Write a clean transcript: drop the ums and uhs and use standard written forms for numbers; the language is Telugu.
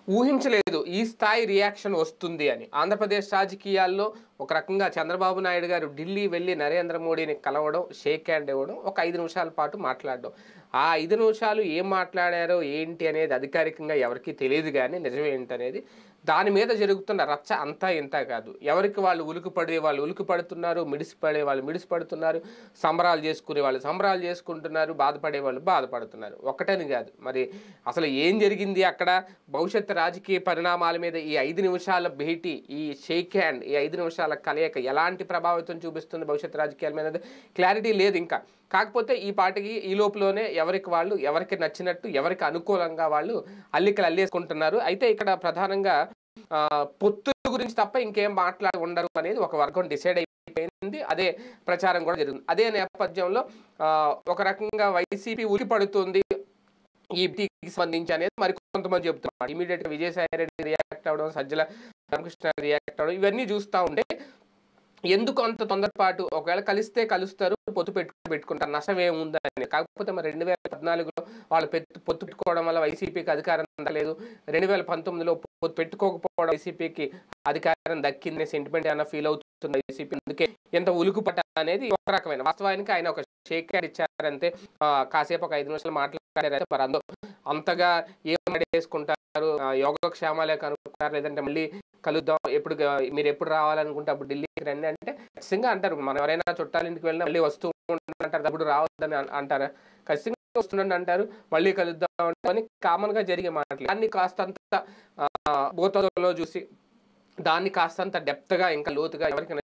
ఊహించలేదు ఈ స్థాయి రియాక్షన్ వస్తుంది అని. ఆంధ్రప్రదేశ్ రాజకీయాల్లో ఒక రకంగా చంద్రబాబు నాయుడు గారు ఢిల్లీ వెళ్ళి నరేంద్ర మోడీని కలవడం, షేక్ హ్యాండ్ ఇవ్వడం, ఒక 5 నిమిషాల పాటు మాట్లాడడం. ఆ 5 నిమిషాలు ఏం మాట్లాడారో ఏంటి అనేది అధికారికంగా ఎవరికీ తెలియదు గానీ నిజమేంటనేది. దాని మీద జరుగుతున్న రచ్చ అంతా ఇంతా కాదు. ఎవరికి వాళ్ళు ఉలికిపడే వాళ్ళు ఉలికిపడుతున్నారు, మిడిసిపడే వాళ్ళు మిడిసిపడుతున్నారు, సంబరాలు చేసుకునే వాళ్ళు సంబరాలు చేసుకుంటున్నారు, బాధపడే వాళ్ళు బాధపడుతున్నారు. ఒక్కటని కాదు. మరి అసలు ఏం జరిగింది అక్కడ? భవిష్యత్తు రాజకీయ పరిణామాల మీద ఈ 5 నిమిషాల భేటీ, ఈ షేక్ హ్యాండ్, ఈ 5 నిమిషాల కలయిక ఎలాంటి ప్రభావితం చూపిస్తుంది భవిష్యత్తు రాజకీయాల మీద క్లారిటీ లేదు ఇంకా. కాకపోతే ఈ పాటికి ఈ లోపులోనే ఎవరికి వాళ్ళు ఎవరికి నచ్చినట్టు ఎవరికి అనుకూలంగా వాళ్ళు అల్లికలు అల్లేసుకుంటున్నారు. అయితే ఇక్కడ ప్రధానంగా పొత్తుల గురించి తప్ప ఇంకేం మాట్లాడి ఉండరు అనేది ఒక వర్గం డిసైడ్ అయిపోయింది. అదే ప్రచారం కూడా జరుగుతుంది. అదే నేపథ్యంలో ఒక రకంగా వైసీపీ ఉలికిపడుతుంది ఈ భేటీకి సంబంధించి అనేది మరి కొంతమంది చెప్తున్నారు. ఇమీడియట్ గా విజయసాయి రెడ్డి రియాక్ట్ అవ్వడం, సజ్జల రామకృష్ణ రియాక్ట్ అవ్వడం, ఇవన్నీ చూస్తూ ఉంటే ఎందుకు అంత తొందరపాటు? ఒకవేళ కలిస్తే కలుస్తారు, పొత్తు పెట్టుకుంటారు, నష్టం ఏముందని. కాకపోతే మరి 2014లో వాళ్ళు పొత్తు పెట్టుకోవడం వల్ల వైసీపీకి అధికారం అందలేదు, 2019లో పొత్తు పెట్టుకోకపోవడం వైసీపీకి అధికారం దక్కింది సెంటిమెంట్ అన్న ఫీల్ అవుతుంది వైసీపీ. అందుకే ఎంత ఉలుకుపట అనేది ఒక రకమైన వాస్తవానికి ఆయన ఒక షేక్ హ్యాండ్ ఇచ్చారంతే, కాసేపు ఒక 5 నిమిషాలు మాట్లాడారైతే మరి అంతగా ఏం వేసుకుంటారు, యోగక్షేమాలే కనుక్కుంటారు, లేదంటే మళ్ళీ కలుద్దాం, మీరు ఎప్పుడు రావాలనుకుంటే అప్పుడు ఢిల్లీకి రండి అంటే ఖచ్చితంగా అంటారు. మనం ఎవరైనా చుట్టాల ఇంటికి వెళ్ళినా మళ్ళీ వస్తూ అంటారు, అప్పుడు రావద్దని అంటారా? ఖచ్చితంగా వస్తుండండి అంటారు, మళ్ళీ కలుద్దాం అని కామన్ గా జరిగే మాటలు. దాన్ని కాస్తంత భూతలో చూసి దాన్ని కాస్తంత డెప్త్ గా ఇంకా లోతుగా ఎవరికి